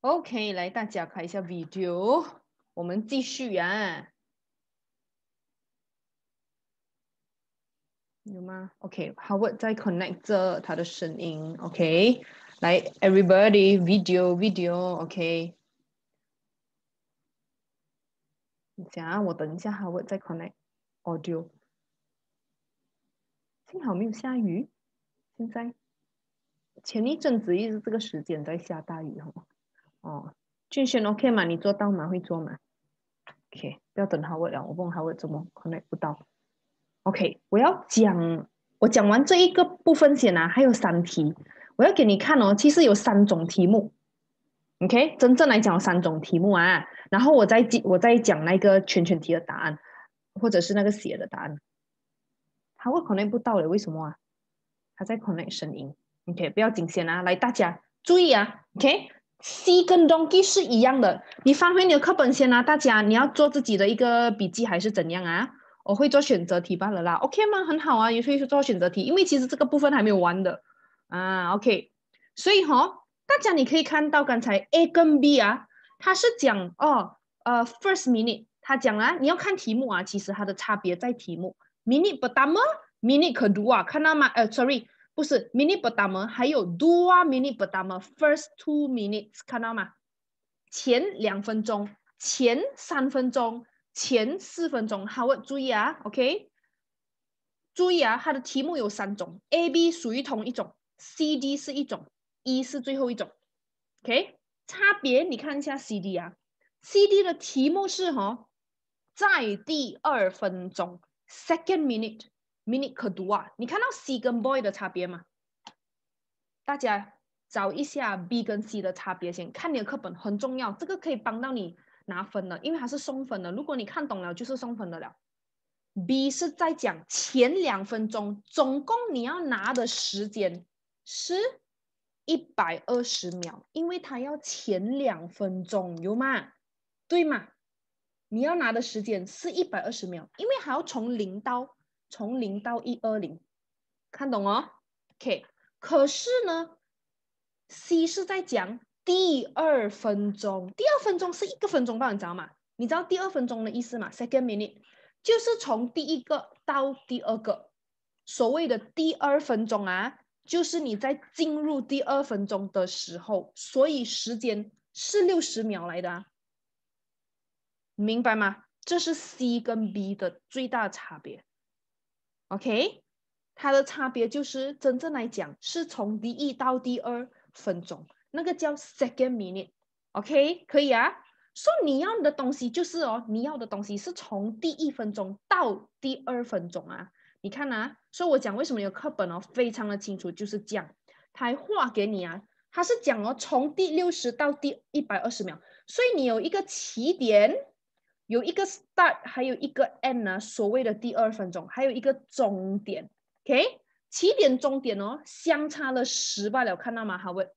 OK， 来大家看一下 video， 我们继续啊。有吗 ？OK， Howard 在 connect 着他的声音。OK， 来 everybody video，OK。等一下，我等一下 Howard 再 connect audio。幸好没有下雨，现在前一阵子一直这个时间在下大雨哦，俊轩 OK 吗？你做到吗？会做吗 ？OK， 不要等 Howard 了，我问 Howard 怎么 connect 不到。OK， 我讲完这一个部分先啊，还有3题，我要给你看哦。其实有3种题目 ，OK， 真正来讲有3种题目啊。然后我再讲那个圈圈题的答案，或者是那个写的答案。他会 connect 不到了，为什么啊？他在 connect 声音。OK， 不要紧先啊，来大家注意啊 ，OK。C 跟 donkey 是一样的，你翻回你的课本先啊，大家你要做自己的一个笔记还是怎样啊？我会做选择题罢了啦 ，OK 吗？很好啊，也可以做选择题，因为其实这个部分还没有完的啊，OK。所以大家你可以看到刚才 A 跟 B 啊，它是讲first minute， 它讲啊，你要看题目啊，其实它的差别在题目 minute pertama。minute kedua， 看到吗？sorry， 不是 minute pertama， 还有 dua minute pertama，first 2 minutes， 看到吗？前2分钟，前3分钟，前4分钟。好，注意啊 ，OK， 注意啊，它的题目有3种 ，A、B 属于同一种 ，C、D 是一种 ，E 是最后一种 ，OK， 差别你看一下 C、D 啊 ，C、D 的题目是在第2分钟 ，second minute kedua， 你看到 C 跟 boy 的差别吗？大家找一下 B 跟 C 的差别先，看你的课本很重要，这个可以帮到你拿分的，因为它是送分的。如果你看懂了，就是送分的了。B 是在讲前2分钟，总共你要拿的时间是120秒，因为它要前2分钟，有吗？对吗？你要拿的时间是120秒，因为还要从0到120，看懂哦 ？OK， 可是呢 ，C 是在讲第2分钟，第2分钟是1个分钟吧？你知道吗？你知道第2分钟的意思吗 ？Second minute 就是从第1个到第2个，所谓的第2分钟啊，就是你在进入第2分钟的时候，所以时间是60秒来的啊。明白吗？这是 C 跟 B 的最大差别。OK， 它的差别就是真正来讲是从第1到第2分钟，那个叫 second minute。OK， 可以啊。说你要的东西就是你要的东西是从第1分钟到第2分钟啊。你看啊，所以我讲为什么有课本非常的清楚，就是这样，他还画给你啊。他是讲从第60到第120秒，所以你有一个起点。有一个 start， 还有一个 end 呢，所谓的第2分钟，还有一个终点 ，OK， 起点终点相差了10罢了，看到吗？好问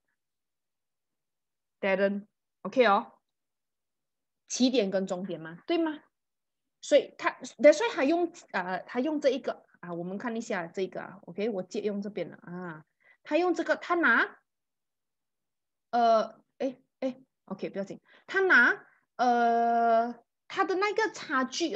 ，Darren， OK 起点跟终点嘛，对吗？所以他用这一个啊，我们看一下这个啊 ，OK， 我借用这边了啊，他用这个，他拿OK， 不要紧，他拿他的那个差距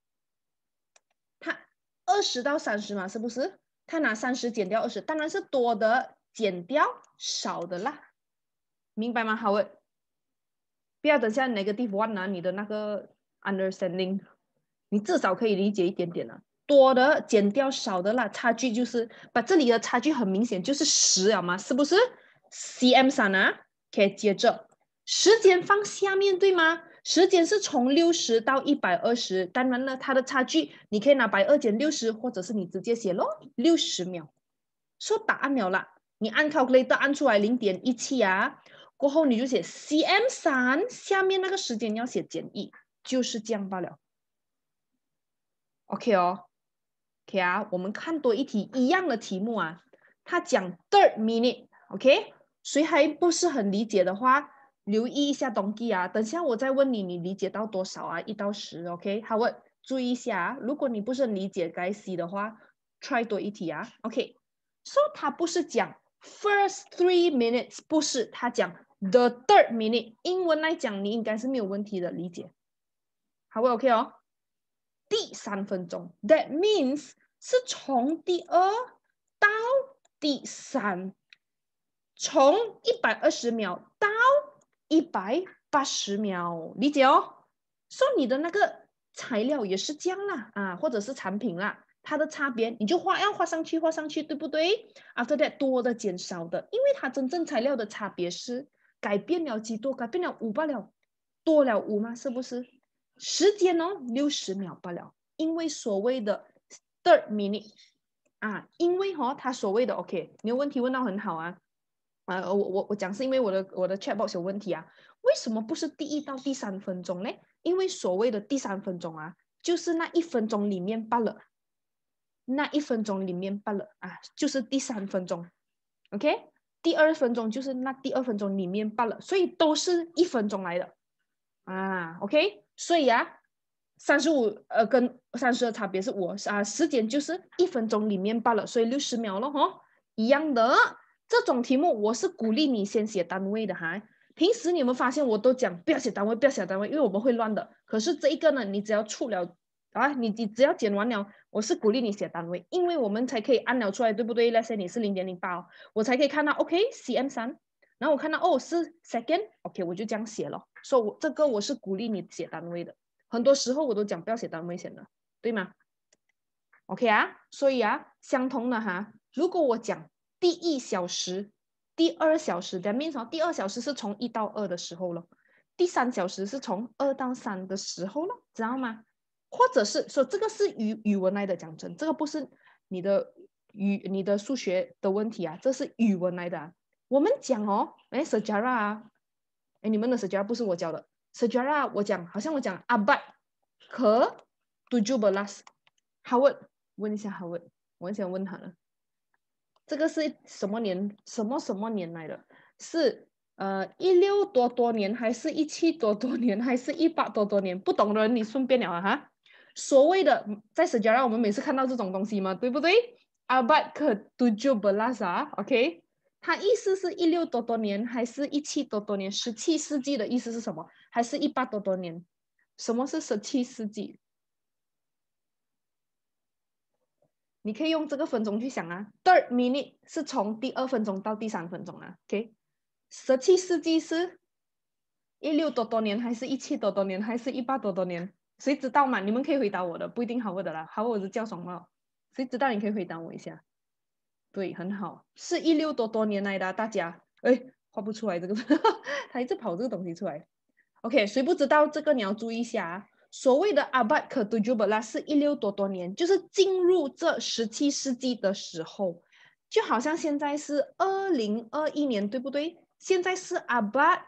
他20到30嘛，是不是？他拿30减掉20，当然是多的减掉少的啦，明白吗？好，不要等下negative one 拿你的那个 understanding， 你至少可以理解一点点了。多的减掉少的啦，差距就是把这里的差距很明显就是10了嘛，是不是 ？cm 3啊，可以接着时间放下面对吗？时间是从60到120，当然了，它的差距你可以拿120减60，或者是你直接写咯，60秒。说答案了啦，你按 calculator 按出来0.17啊，过后你就写 cm 3，下面那个时间要写减1，就是这样罢了。OK OK 啊，我们看多一题一样的题目啊，他讲 third minute，OK， 谁还不是很理解的话，留意一下东西啊，等下我再问你，你理解到多少啊？1到10 ，OK， 好，我注意一下啊，如果你不是很理解该 C 的话 ，try 多一题啊 ，OK， so 他不是讲 first 3 minutes， 不是，他讲 The third minute， 英文来讲你应该是没有问题的理解，好不 OK 哦？第3分钟 ，That means 是从第2到第3，从120秒到180秒，理解哦？说你的那个材料也是这样啦，啊，或者是产品啦，它的差别你就要画上去，对不对 ？After that 多的减少的，因为它真正材料的差别是改变了几多，改变了5罢了，多了5吗？是不是？时间哦，60秒罢了，因为所谓的 third minute 啊，因为它所谓的 OK， 你有问题问到很好啊。我讲是因为我的 chatbox 有问题啊，为什么不是第1到第3分钟呢？因为所谓的第3分钟啊，就是那1分钟里面罢了，那1分钟里面罢了啊，就是第3分钟 ，OK？ 第2分钟就是那第2分钟里面罢了，所以都是1分钟来的啊 ，OK？ 所以啊，35跟30的差别是时间就是1分钟里面罢了，所以60秒了哈，一样的。这种题目我是鼓励你先写单位的哈。平时你有没有发现我都讲不要写单位，不要写单位，因为我们会乱的。可是这一个呢，你只要出了啊，你只要剪完了，我是鼓励你写单位，因为我们才可以按了出来，对不对？那些你是0.08，我才可以看到 OK cm3，然后我看到哦是 second，OK 我就这样写了。所以这个我是鼓励你写单位的。很多时候我都讲不要写单位写的，对吗 ？OK 啊，所以啊，相同的哈，如果我讲第1小时、第2小时 ，that means 第2小时是从1到2的时候了，第3小时是从2到3的时候了，知道吗？或者是说这个是语文来的，讲真，这个不是你的数学的问题啊，这是语文来的啊。我们讲哦，sejarah 啊，你们的 sejarah 不是我教的 ，sejarah 好像我讲 abad ke 17， Howard 问一下 Howard， 我很想问他了。这个是什么年来的？是16多年，还是17多年，还是18多年？不懂的人你顺便了哈。所谓的在 sejarah 我们每次看到这种东西嘛，对不对 ？Abad ke-17 啊 ，OK？ 它意思是16多年，还是17多年？17世纪的意思是什么？还是18多年？什么是17世纪？你可以用这个分钟去想啊 ，third minute 是从第2分钟到第3分钟啊 ，OK？17世纪是16多年，还是17多年，还是18多年？谁知道嘛？你们可以回答我的，不一定好我的啦，好我是叫什么？谁知道？你可以回答我一下。对，很好，是16多年来的、啊，大家，哎，画不出来这个，他一直跑这个东西出来。OK， 谁不知道这个你要注意一下啊。所谓的 Abad ke-17 是16多年，就是进入这17世纪的时候，就好像现在是2021年，对不对？现在是 Abad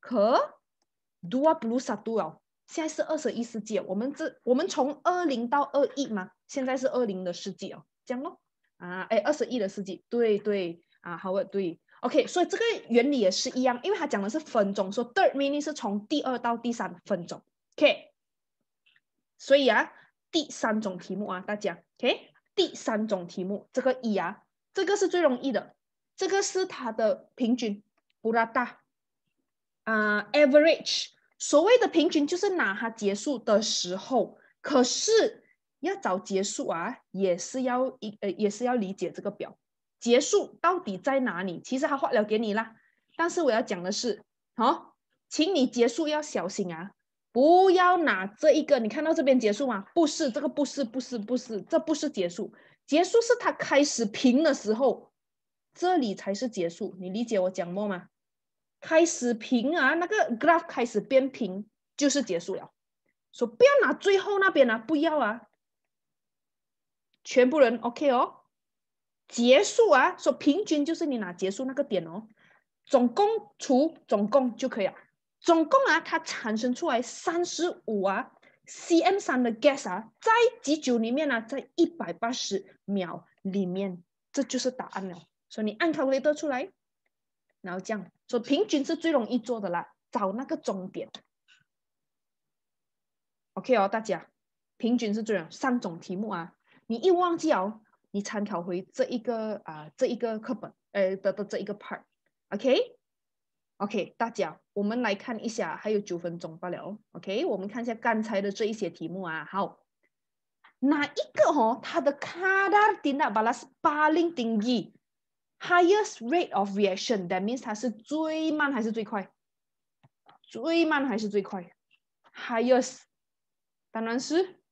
ke-21了，现在是21世纪，我们从20到21嘛，现在是20的世纪哦，这样咯。啊，哎，21的世纪，对对啊，好，对。OK，所以这个原理也是一样，因为它讲的是分钟，说 third minute 是从第2到第3分钟。OK， 所以啊，第3种题目啊，大家 OK， 第3种题目这个1啊，这个是最容易的，这个是它的平均 purata average， 所谓的平均就是拿它结束的时候，可是要找结束啊，也是要理解这个表。结束到底在哪里？其实他画了给你啦，但是我要讲的是，请你结束要小心啊，不要拿这一个。你看到这边结束吗？不是，这个不是，这不是结束。结束是它开始平的时候，这里才是结束。你理解我讲么吗？开始平啊，那个 graph 开始变平就是结束了。说不要拿最后那边啊，不要啊，全部人 OK 哦。结束啊，说平均就是你拿结束那个点哦，总共除总共就可以了。总共啊，它产生出来35啊 cm3的 gas 啊，在几久里面呢？在180秒里面，这就是答案了。所以你按 calculator 出来，然后这样说平均是最容易做的啦，找那个终点。OK 哦，大家，平均是最容易3种题目啊，你一忘记哦。你参考回这一个课本的这一个 part，OK？ OK， 大家，我们来看一下，还有9分钟罢了。OK， 我们看一下刚才的这一些题目啊。好，哪一个它的kadar tindak balas paling tinggi highest rate of reaction that means 它是最慢还是最快？最慢还是最快 ？highest 当然是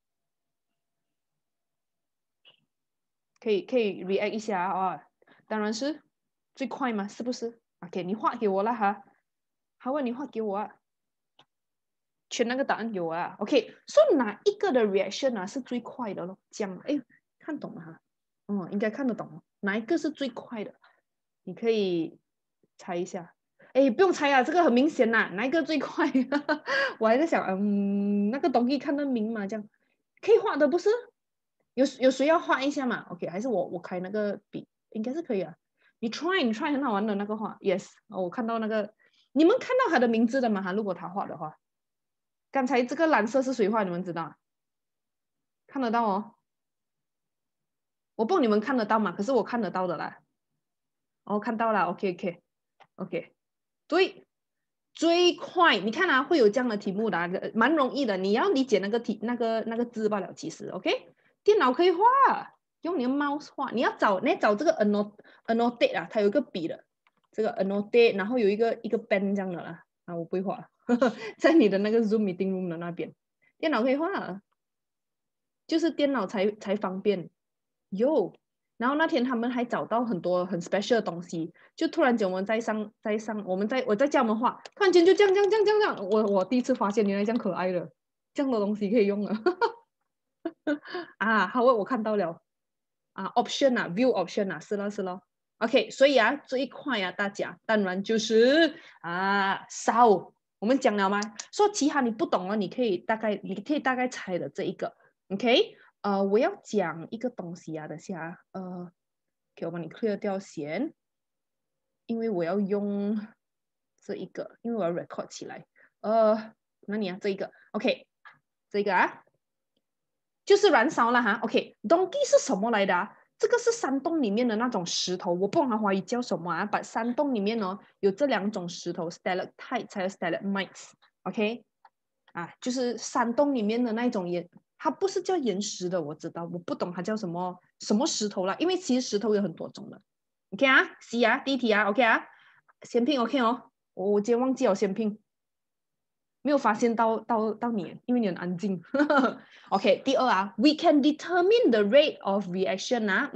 可以 react 一下啊，当然是最快嘛，是不是 ？OK， 你画给我了哈。好啊，你画给我啊。选那个答案给我啊 ，OK， 说哪一个的 reaction 啊是最快的咯？讲，哎，看懂了哈，应该看得懂，哪一个是最快的？你可以猜一下，哎，不用猜啊，这个很明显呐，哪一个最快？我还在想，那个东西看得明嘛？这样可以画的不是？有谁要画一下嘛 ？OK， 还是我开那个笔，应该是可以啊。你 try 很好玩的那个画 ，yes， 我看到那个，你们看到他的名字的吗？哈，如果他画的话。刚才这个蓝色是谁画？你们知道？看得到哦。我不知道你们看得到吗？可是我看得到的啦。哦，看到了。OK。对，最快。你看啊，会有这样的题目的、啊，蛮容易的。你要理解那个题，那个字罢了。其实 OK， 电脑可以画，用你的 mouse 画。你要找这个 annotate 啊，它有一个笔的，这个 annotate， 然后有一个 pen 这样的啦。啊，我不会画，在你的那个 Zoom meeting room 的那边，电脑可以画。就是电脑才方便。有，然后那天他们还找到很多很 special 的东西，就突然间我们在上，我在教他们画，突然间就这样，我第一次发现原来这样可爱的，这样的东西可以用了。啊，好，我看到了啊 ，option 啊 ，view option 啊，是咯。OK， 所以啊，最快啊，大家当然就是烧。我们讲了吗？说其他你不懂了，你可以大概猜的这一个。OK， 我要讲一个东西啊，等下给我帮你 clear 掉先，因为我要用这一个，因为我要 record 起来。那你啊，这一个 ，OK， 这个啊，就是燃烧了哈。OK，donkey 是什么来的啊？这个是山洞里面的那种石头，我不懂它华语叫什么啊。把山洞里面呢有这2种石头 ，stalactite 还有 stalagmites。OK， 啊，就是山洞里面的那种它不是叫岩石的，我知道，我不懂它叫什么石头啦，因为其实石头有很多种的。OK 啊，C 啊，第一题啊 ，OK 啊，先拼 OK 哦，我今天忘记了先拼，没有发现到你，因为你很安静。OK， 第2啊 ，we can determine the rate of reaction 啊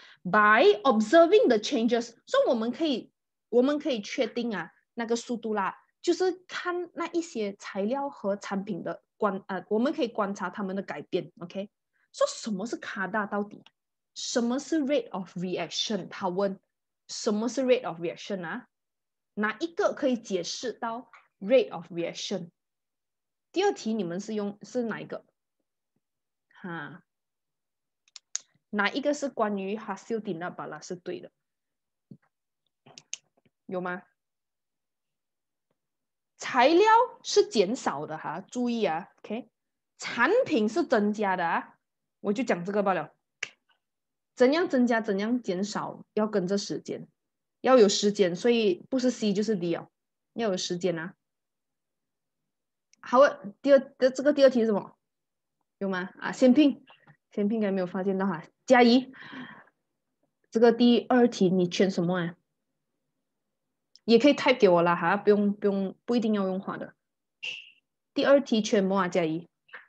，by observing the changes， 所以我们可以确定啊那个速度啦，就是看那一些材料和产品的我们可以观察它们的改变。OK， 说什么是卡大到底？什么是 rate of reaction？ 他问什么是 rate of reaction 啊？哪一个可以解释到 rate of reaction？ 第2题你们是哪一个？哪一个是关于 hasil tindak balas 是对的？有吗？材料是减少的哈，注意啊 ，OK， 产品是增加的啊，我就讲这个罢了。怎样增加，怎样减少，要跟着时间，要有时间，所以不是 C 就是 D 哦，要有时间啊。好，这个第2题是什么？有吗？先拼应该没有发现到哈，加一。这个第2题你选什么啊？也可以 type 给我啦哈，不一定要用画的。第2题选什么啊？嘉怡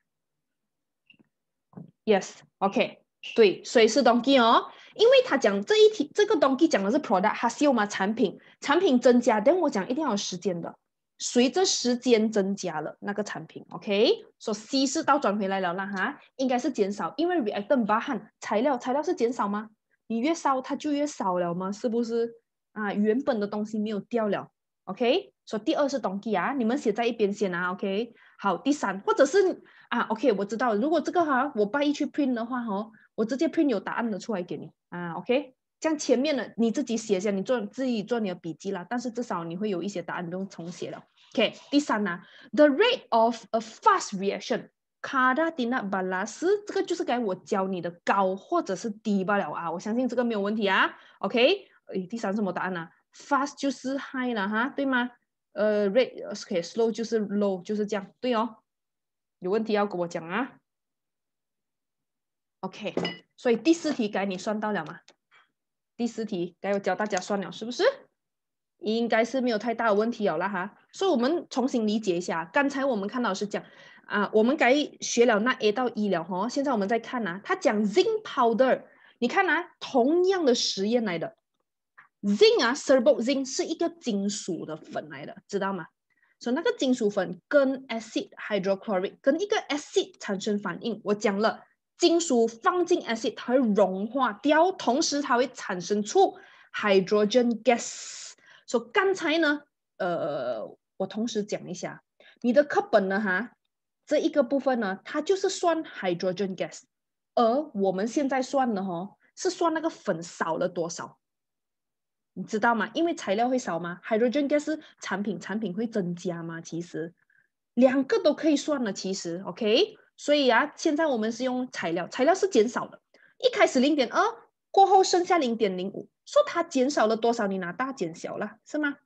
？Yes， OK， 对，水是 donkey 哦，因为他讲这一题，这个 donkey 讲的是 product， 它是嘛产品增加，但我讲一定要有时间的，随着时间增加了那个产品 ，OK， 所以 C 是倒转回来了啦哈，应该是减少，因为 reactant bahan 材料是减少吗？你越烧它就越少了吗？是不是啊？原本的东西没有掉了 ，OK， 所以第2是 donkey 啊，你们写在一边先啊 ，OK， 好，第3或者是OK， 我知道了，如果这个我拜一去 print 的话我直接 print 有答案的出来给你，OK， 这样前面的你自己写一下，你自己做你的笔记啦，但是至少你会有一些答案不用重写了。OK， 第3the rate of a fast reaction。kadar tindak balas 这个就是该我教你的高或者是低罢了啊，我相信这个没有问题啊。OK， 第3是什么答案啊？ Fast 就是 high 了哈，对吗？ rate OK slow 就是 low 就是这样，对哦。有问题要跟我讲啊。OK， 所以第4题该你算到了吗？第4题该我教大家算了，是不是？应该是没有太大的问题了啦哈。所以我们重新理解一下，刚才我们看到是讲我们该学了那 A 到 E 了哈。现在我们再看他讲 zinc powder， 你看同样的实验来的 zinc Serbot zinc 是一个金属的粉来的，知道吗？所以那个金属粉跟 acid hydrochloric 跟一个 acid 产生反应，我讲了。金属放进 acid， 它会融化掉，同时它会产生出 hydrogen gas。所以刚才呢，我同时讲一下，你的课本呢，这一个部分呢，它就是算 hydrogen gas， 而我们现在算的是算那个粉少了多少，你知道吗？因为材料会少吗 ？hydrogen gas 是产品会增加吗？其实2个都可以算的，其实 OK。所以现在我们是用材料是减少的，一开始0.2，过后剩下0.05，说它减少了多少？你拿大减小了，是吗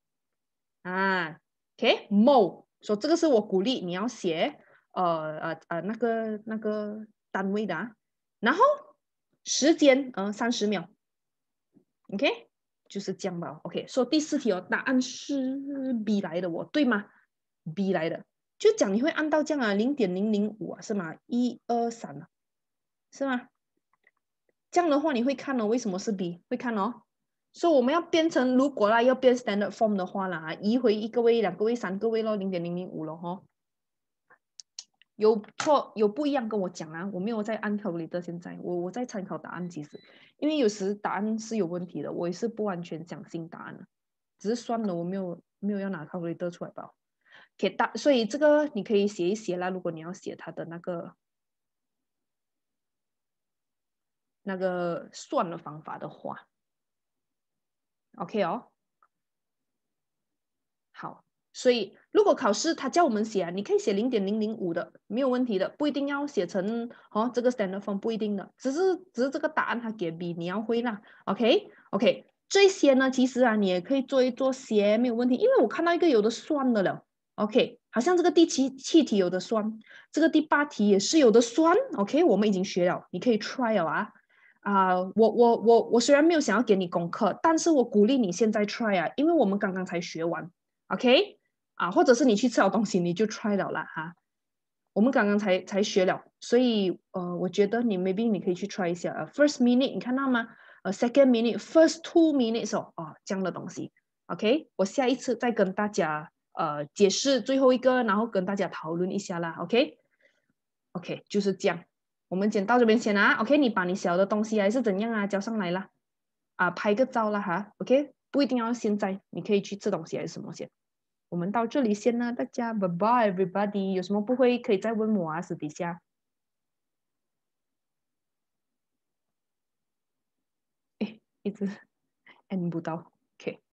？OK mole， 说这个是我鼓励你要写那个单位的然后时间30秒 ，OK 就是这样吧。OK，说第4题答案是 B 来的对吗？B 来的。就讲你会按到这样0.005是吗？1、2、3是吗？这样的话你会看为什么是 B？ 会看所以我们要变成如果要变 standard form 的话移回1个位、2个位、3个位咯，0.005咯有错有不一样跟我讲我没有在按 calculator， 现在我在参考答案，其实因为有时答案是有问题的，我也是不完全相信答案只是算了，我没有要拿 calculator 出来吧。所以这个你可以写一写啦，如果你要写它的那个算的方法的话 ，OK 好，所以如果考试他叫我们写你可以写0.005的，没有问题的，不一定要写成这个 standard form， 不一定的，只是这个答案他给 B， 你要会啦 ，OK， 这些呢其实你也可以做一做写，没有问题，因为我看到一个有的算的了 ，OK， 好像这个第7题有的算，这个第8题也是有的算 ，OK， 我们已经学了，你可以 try 了我虽然没有想要给你功课，但是我鼓励你现在 try 因为我们刚刚才学完。OK 或者是你去吃好东西你就 try 了啦我们刚刚才学了，所以我觉得你 maybe 你可以去 try 一下first minute 你看到吗second minute first 2 minutes 这样的东西 OK 我下一次再跟大家解释最后一个，然后跟大家讨论一下啦 OK 就是这样，我们先到这边先OK 你把你小的东西还是怎样交上来啦拍个照啦OK 不一定要现在，你可以去吃东西还是什么先。我们到这里先啦，大家 bye bye everybody， 有什么不会可以再问我私底下。一直按不到，OK。